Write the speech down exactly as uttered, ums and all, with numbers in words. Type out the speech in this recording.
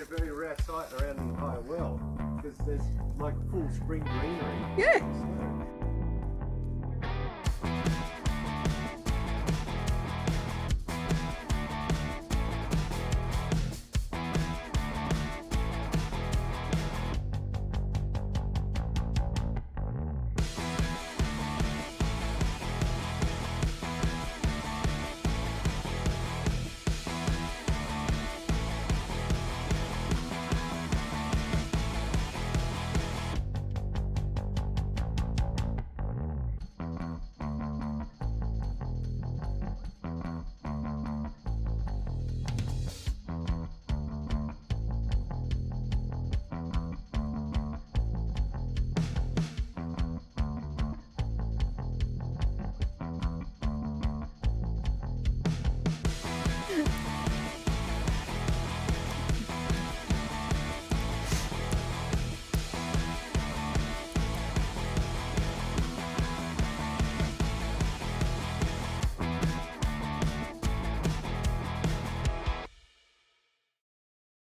a very rare sight around the entire world because there's like full spring greenery. Yeah.